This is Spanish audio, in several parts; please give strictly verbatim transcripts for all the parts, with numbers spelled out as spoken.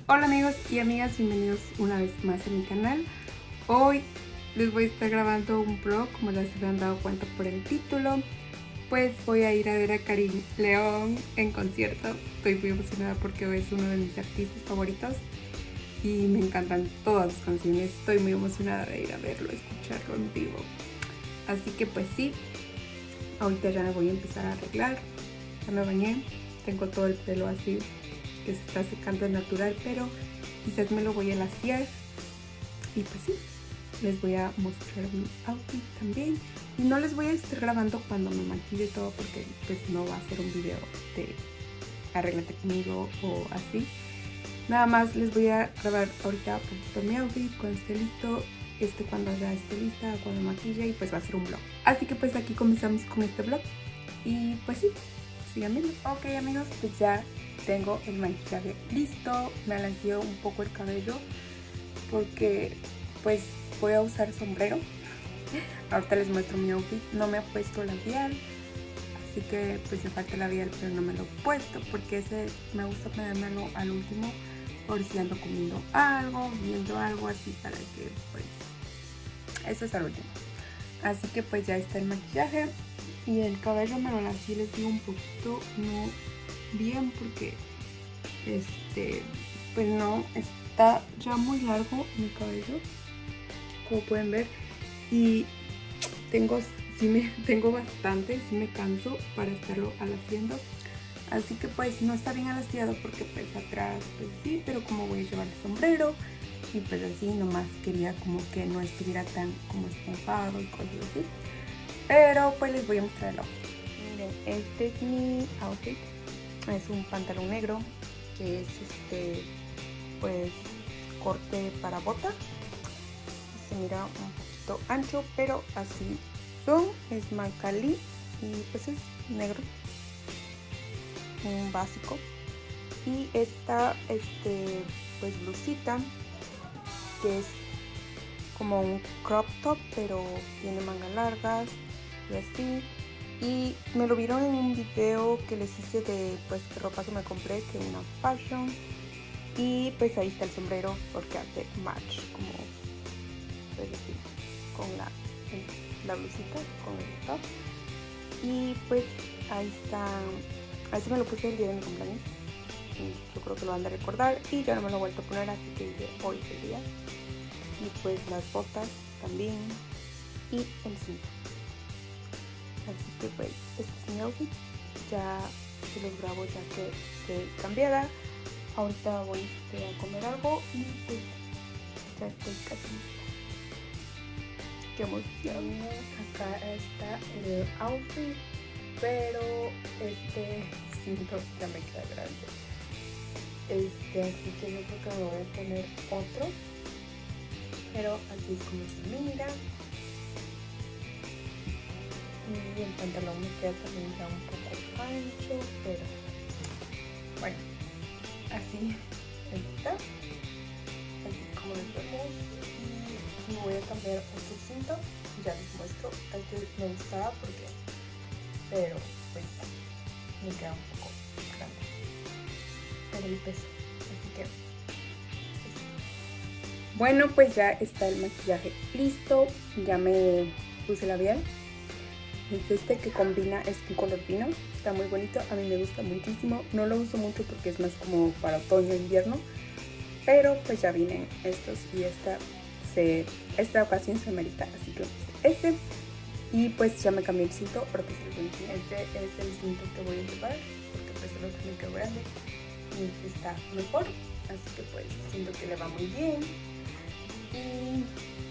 Hola amigos y amigas, bienvenidos una vez más a mi canal. Hoy les voy a estar grabando un vlog, como ya se habrán dado cuenta por el título. Pues voy a ir a ver a Karim León en concierto. Estoy muy emocionada porque es uno de mis artistas favoritos y me encantan todas sus canciones. Estoy muy emocionada de ir a verlo, a escucharlo en vivo. Así que pues sí, ahorita ya me voy a empezar a arreglar. Ya me bañé, tengo todo el pelo así que se está secando natural, pero quizás me lo voy a laciar. Y pues sí, les voy a mostrar mi outfit también. Y no les voy a estar grabando cuando me maquille todo porque pues no va a ser un video de arréglate conmigo o así. Nada más les voy a grabar ahorita un poquito mi outfit cuando esté listo, este cuando ya esté lista, cuando me maquille, y pues va a ser un vlog. Así que pues aquí comenzamos con este vlog. Y pues sí, sigan viendo. Ok amigos, pues ya tengo el maquillaje listo. Me alancé un poco el cabello porque pues voy a usar sombrero. Ahorita les muestro mi outfit. No me he puesto labial, así que pues me falta labial, pero no me lo he puesto porque ese me gusta ponérmelo al último por si ando comiendo algo, viendo algo así, para que pues eso es al último. Así que pues ya está el maquillaje y el cabello me lo lancé, les digo un poquito no bien porque este pues no está ya muy largo mi cabello, como pueden ver, y tengo sí me tengo bastante, sí me canso para estarlo alaciando, así que pues no está bien alaciado porque pues atrás pues sí, pero como voy a llevar el sombrero y pues así nomás quería como que no estuviera tan como esponjado y cosas así, pero pues les voy a mostrar el outfit. Miren, este es mi outfit. Es un pantalón negro que es este pues corte para bota. Se mira un poquito ancho, pero así son. Es marca Lee y pues es negro, un básico. Y esta este pues blusita que es como un crop top, pero tiene mangas largas y así. Y me lo vieron en un video que les hice de pues ropa que me compré, que es una fashion. Y pues ahí está el sombrero porque hace match, como puedes decir, con la, la blusita, con el top. Y pues ahí está, a ese me lo puse el día de mi cumpleaños y yo creo que lo van a recordar y ya no me lo he vuelto a poner, así que dije, hoy es el día. Y pues las botas también y el cinto. Así que pues este es mi outfit. Ya se los grabo ya que estoy cambiada. Ahorita voy a comer algo y pues ya estoy casi lista. Qué emoción. Acá está el outfit, pero este cinto ya me queda grande. Este, así que yo creo que me voy a poner otro. Pero así es como se mira. Y el pantalón me queda también ya un poco ancho, pero bueno, así está, así como lo vemos. Y me voy a cambiar otro cinto, ya les muestro. Antes me gustaba porque, pero pues me queda un poco grande por el peso, así que pues. Bueno, pues ya está el maquillaje listo, ya me puse labial. Es este que combina, es un color vino, está muy bonito, a mí me gusta muchísimo. No lo uso mucho porque es más como para otoño e invierno, pero pues ya vienen estos y esta, se, esta ocasión se merita, así que este. Y pues ya me cambié el cinto, ahora pues el cinto. Este es el cinto que voy a llevar porque pues el otro me quedó grande y está mejor, así que pues siento que le va muy bien. Y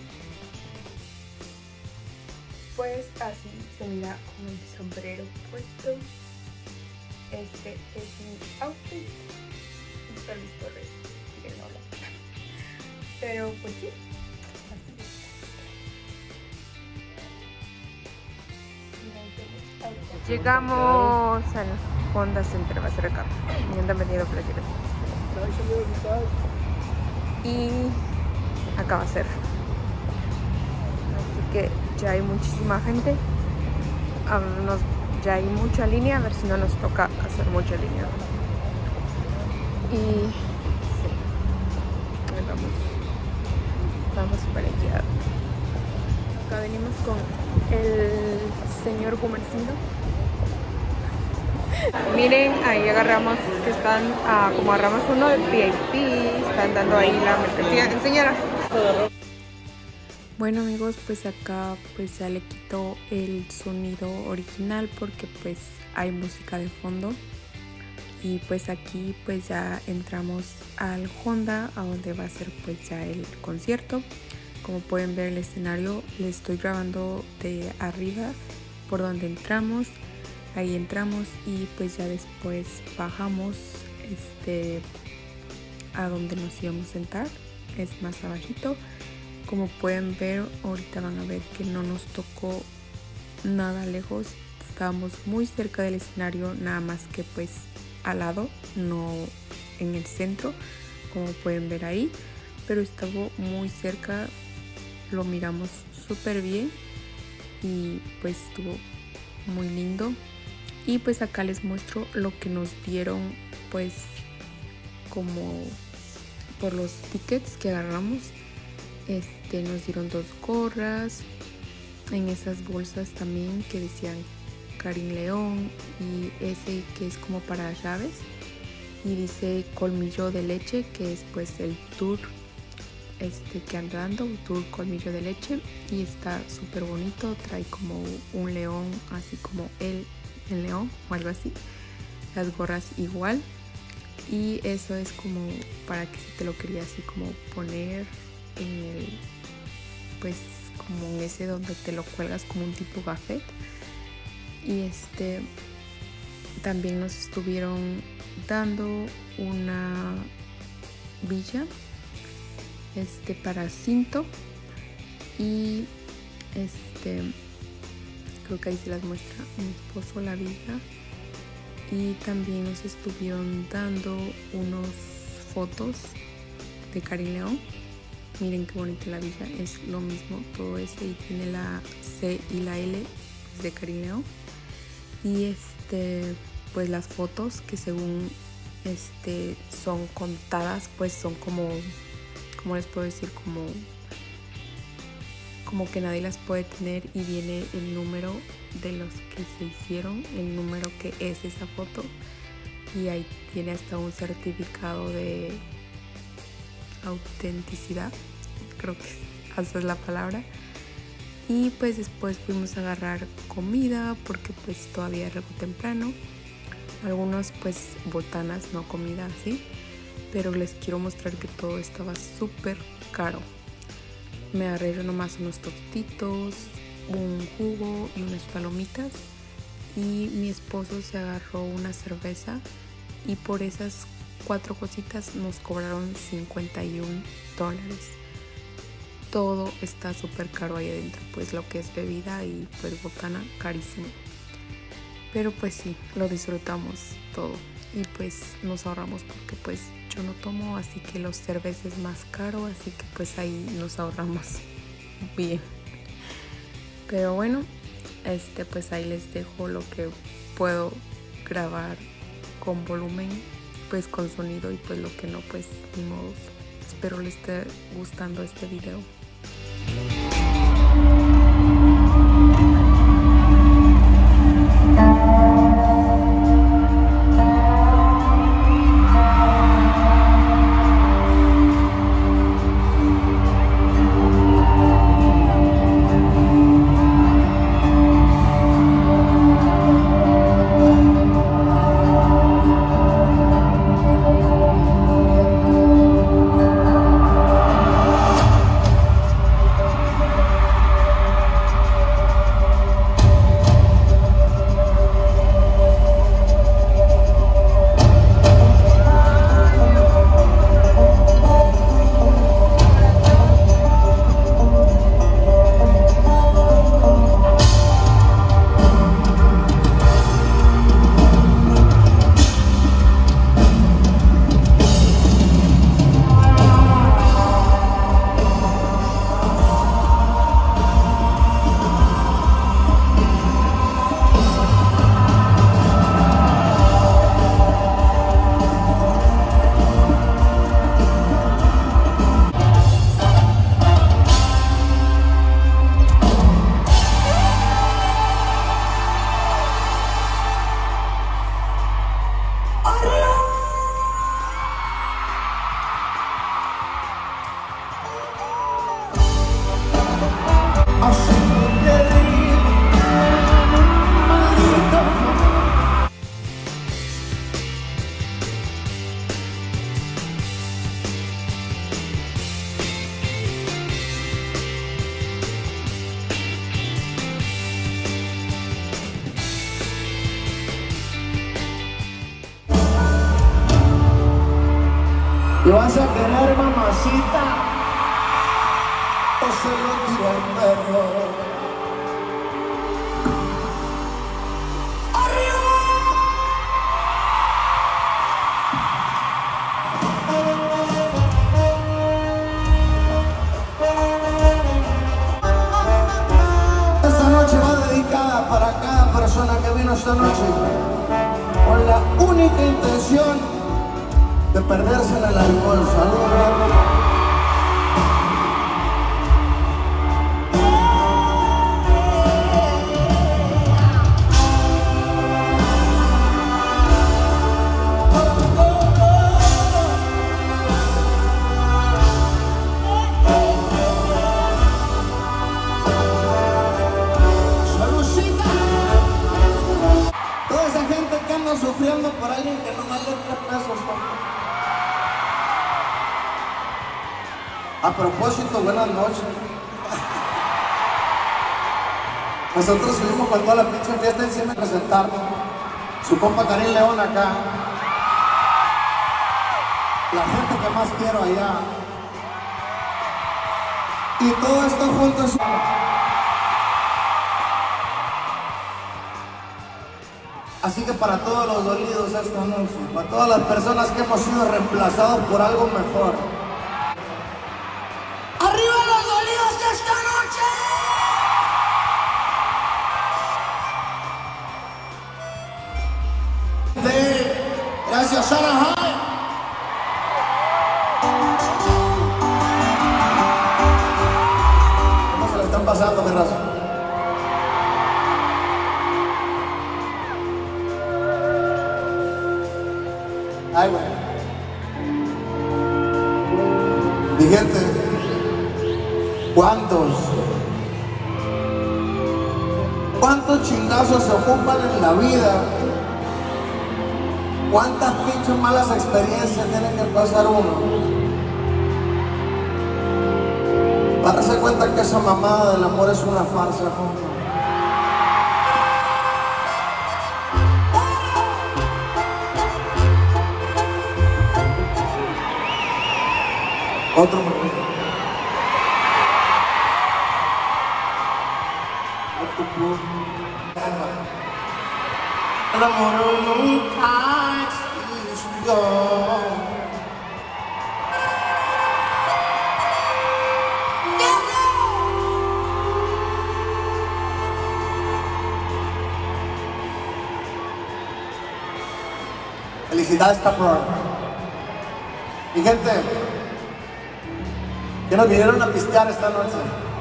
pues así se mira con el sombrero puesto. Este es mi outfit. Está listo, miren, hola. Pero pues sí, así es. Llegamos al Honda Center, va a ser acá. Y han venido playeras. Y acá va a ser. Así que ya hay muchísima gente. Um, nos, ya hay mucha línea, a ver si no nos toca hacer mucha línea. Y sí. estamos súper equidados. Acá venimos con el señor Gumercindo. Miren, ahí agarramos que están, ah, como agarramos uno de V I P, están dando ahí la mercancía. Enseñala. Bueno amigos, pues acá pues ya le quito el sonido original porque pues hay música de fondo. Y pues aquí pues ya entramos al Honda, a donde va a ser pues ya el concierto. Como pueden ver el escenario, les estoy grabando de arriba por donde entramos. Ahí entramos y pues ya después bajamos este, a donde nos íbamos a sentar. Es más abajito. Como pueden ver, ahorita van a ver que no nos tocó nada lejos. Estábamos muy cerca del escenario, nada más que pues al lado, no en el centro, como pueden ver ahí. Pero estaba muy cerca, lo miramos súper bien y pues estuvo muy lindo. Y pues acá les muestro lo que nos dieron pues como por los tickets que agarramos. Este, nos dieron dos gorras en esas bolsas también que decían Karin León, y ese que es como para llaves, y dice Colmillo de Leche, que es pues el tour este que anda dando, un tour Colmillo de Leche, y está súper bonito, trae como un león, así como el, el león o algo así, las gorras igual, y eso es como para que si te lo quería así como poner en el, pues como en ese donde te lo cuelgas como un tipo gafet. Y este también nos estuvieron dando una villa este para cinto, y este creo que ahí se las muestra mi esposo la villa. Y también nos estuvieron dando unos fotos de Karin León. Miren qué bonita la villa, es lo mismo todo ese, y tiene la C y la L de Karin León. Y este pues las fotos que según este son contadas, pues son como, como les puedo decir, como como que nadie las puede tener, y viene el número de los que se hicieron, el número que es esa foto, y ahí tiene hasta un certificado de autenticidad, creo que esa es la palabra. Y pues después fuimos a agarrar comida porque pues todavía es algo temprano. Algunos pues botanas, no comida así, pero les quiero mostrar que todo estaba súper caro. Me agarré yo nomás unos tostitos, un jugo y unas palomitas, y mi esposo se agarró una cerveza, y por esas cuatro cositas nos cobraron cincuenta y un dólares. Todo está súper caro ahí adentro, pues lo que es bebida y pues botana, carísimo. Pero pues sí, lo disfrutamos todo, y pues nos ahorramos porque pues yo no tomo, así que los cervezas es más caro, así que pues ahí nos ahorramos bien. Pero bueno, este pues ahí les dejo lo que puedo grabar con volumen, pues con sonido, y pues lo que no, pues ni modo. Espero les esté gustando este video. a querer, mamacita, o se lo tiro al perro. Esta noche va dedicada para cada persona que vino esta noche con la única intención de perderse en el alcohol. Saludos. Sufriendo por alguien que no vale tres pesos. A propósito, buenas noches. Nosotros subimos con toda la pinche fiesta encima de presentarnos. Su compa Karim León acá. La gente que más quiero allá. Y todo esto junto en su... Así que para todos los dolidos esta noche, para todas las personas que hemos sido reemplazados por algo mejor. ¡Arriba los dolidos esta noche! De... Gracias, Anaheim. ¿Cómo se le están pasando, mi raza? Ay, bueno. Mi gente, ¿cuántos? ¿Cuántos chingazos se ocupan en la vida? ¿Cuántas pinches malas experiencias tiene que pasar uno para darse cuenta que esa mamada del amor es una farsa, compa? Otro momento. El amor nunca existió. Felicidades, cabrón. Mi gente, que nos vinieron a pistear esta noche.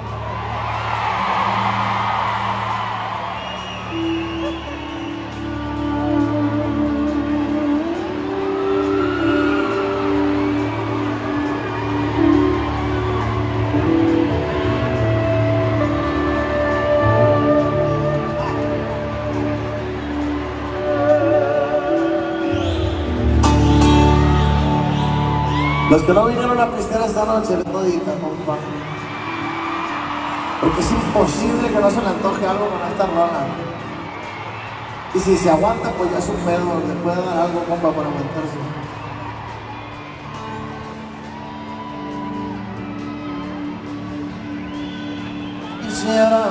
Los que no vinieron a pistear esta noche, les doy dedicar, compa. Porque es imposible que no se le antoje algo con esta rola. Y si se aguanta, pues ya es un pedo, le puede dar algo, compa, para meterse. Quisiera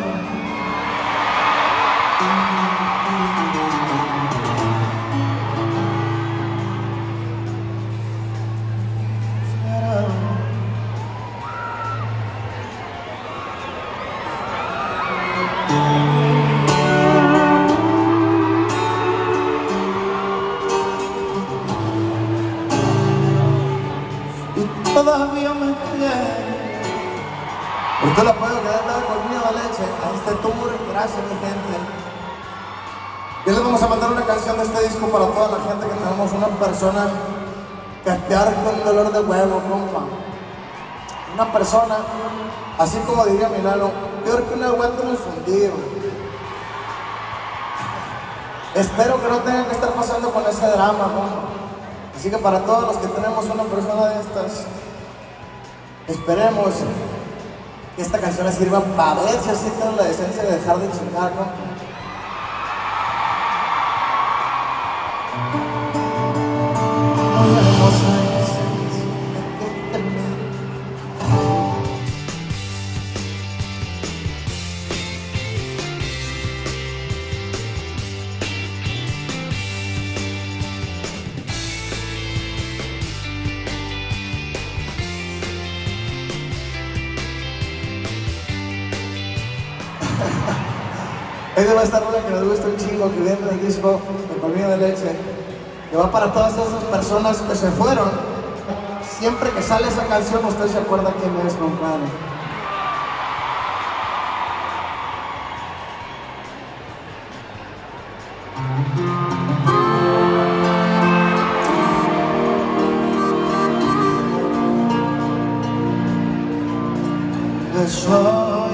todavía me quiere. Usted la puede quedar conmigo de leche a este tour. Gracias, mi gente. Y les vamos a mandar una canción de este disco para toda la gente que tenemos una persona que estar con dolor de huevo, compa. Una persona, así como diría mi nano, peor que un aguante confundido. Espero que no tengan que estar pasando con ese drama, compa. Así que para todos los que tenemos una persona de estas, esperemos que esta canción les sirva para ver si así tienen la decencia de dejar de chingar, ¿no? Muy hermosa es Ahí va esta rola que nos gusta un chingo, que viene del disco de Colmillo de Leche, que va para todas esas personas que se fueron. Siempre que sale esa canción, usted se acuerda quién es, compadre. Soy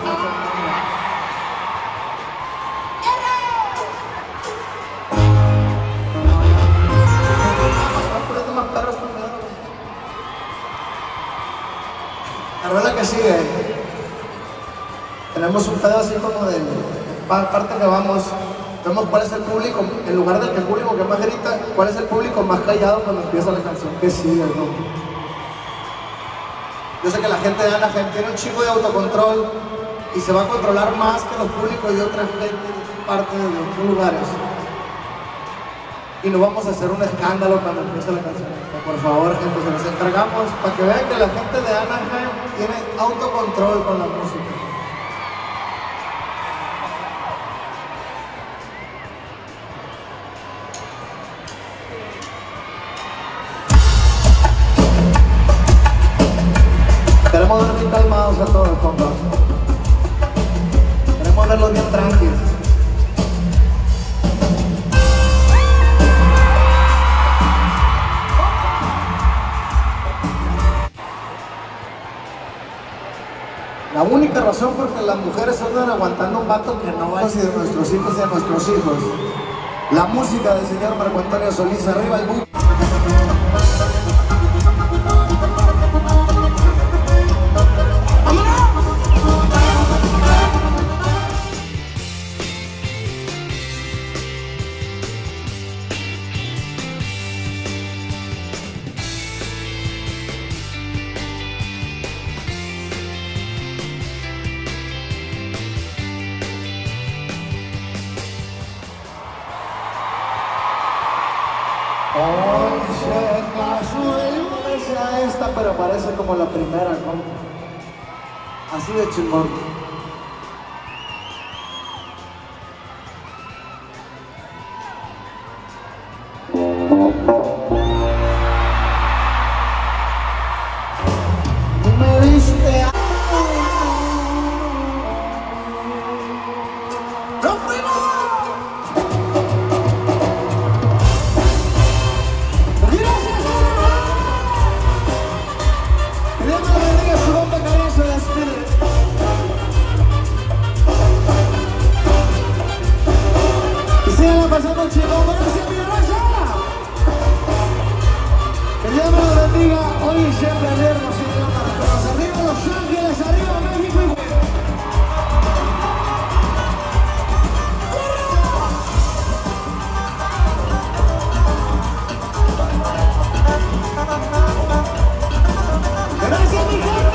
la rola que sigue, tenemos un pedo así como de parte que vamos, vemos cuál es el público, en lugar del que el público que más grita, cuál es el público más callado cuando empieza la canción que sigue, ¿no? Yo sé que la gente de Anaheim tiene un chingo de autocontrol y se va a controlar más que los públicos de otra gente de parte de otros lugares. Y no vamos a hacer un escándalo cuando empiece la canción. Por favor, gente, se los encargamos para que vean que la gente de Anaheim tiene autocontrol con la música. Queremos ver bien calmados a todos, compa. Queremos verlos bien tranquilos. La única razón por que las mujeres andan aguantando un vato que no va a ser de nuestros hijos y de nuestros hijos. La música del señor Marco Antonio Solís, arriba el buque. Hoy se casó el mes a esta, pero parece como la primera, ¿no? Así de chingón. Me diste a... ¡No fuimos! Pasando chingón, gracias mi raza. Que Dios me lo bendiga hoy y siempre, alernos y clamas. Arriba Los Ángeles, arriba México y... Gracias mi gente.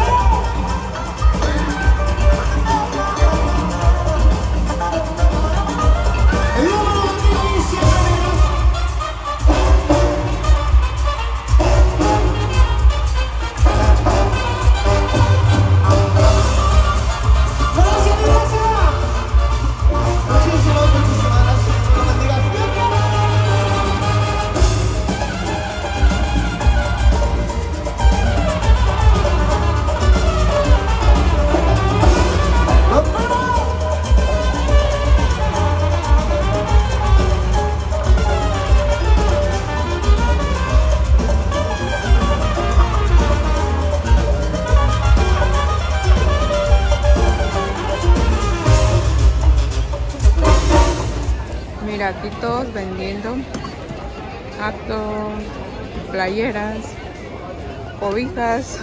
Mira, aquí todos vendiendo actos, playeras, cobijas,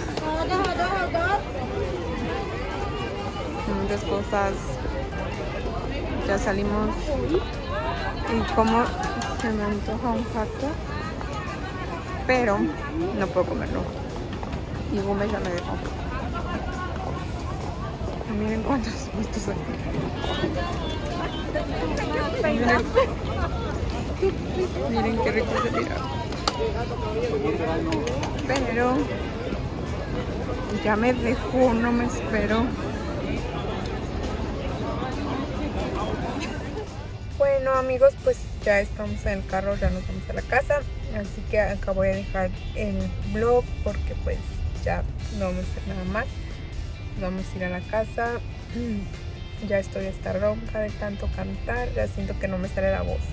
muchas cosas. Ya salimos y como se me antoja un hot dog, pero no puedo comerlo. Y Gómez ya me dejó. Miren cuántos puestos hay. Miren, miren qué rico se tira. Pero ya me dejó, no me espero. bueno amigos, pues ya estamos en el carro, ya nos vamos a la casa. Así que acá voy a dejar el vlog porque pues ya no vamos a hacer nada más. Vamos a ir a la casa. Ya estoy hasta ronca de tanto cantar, ya siento que no me sale la voz.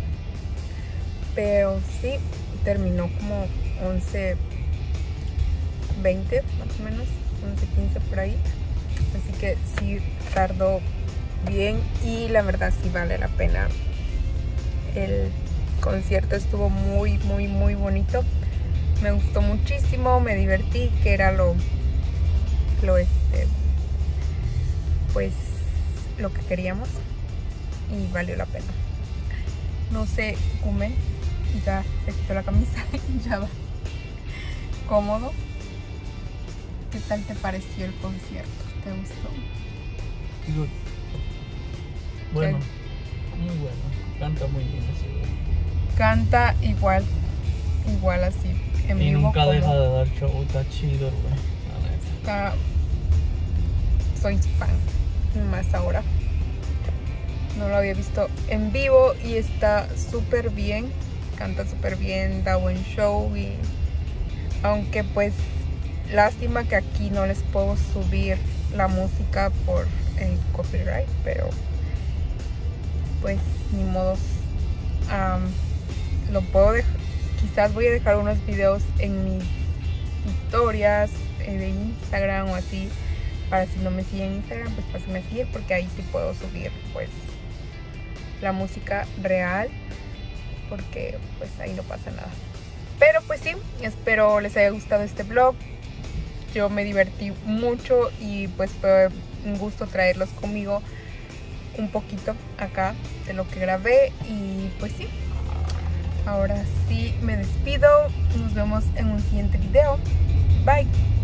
Pero sí, terminó como once veinte más o menos, once quince por ahí. Así que sí tardó bien y la verdad sí vale la pena. El concierto estuvo muy muy muy bonito, me gustó muchísimo, me divertí, que era lo lo este pues lo que queríamos y valió la pena. No sé, Gumen ya se quitó la camisa y ya va cómodo. ¿Qué tal te pareció el concierto? ¿Te gustó? Good. Bueno, muy bueno, canta muy bien ese güey. Canta igual, igual así, en y vivo. nunca como deja de dar show, está chido, güey. Está... Soy fan, más ahora. No lo había visto en vivo y está súper bien, canta súper bien, da buen show. Y aunque pues lástima que aquí no les puedo subir la música por el copyright, pero pues ni modos. Um, lo puedo dejar, quizás voy a dejar unos videos en mis historias eh, de Instagram o así, para si no me siguen en Instagram pues pásenme a seguir, porque ahí sí puedo subir pues la música real, porque pues ahí no pasa nada. Pero pues sí, espero les haya gustado este vlog. Yo me divertí mucho y pues fue un gusto traerlos conmigo un poquito acá de lo que grabé. Y pues sí, ahora sí me despido. Nos vemos en un siguiente video. Bye.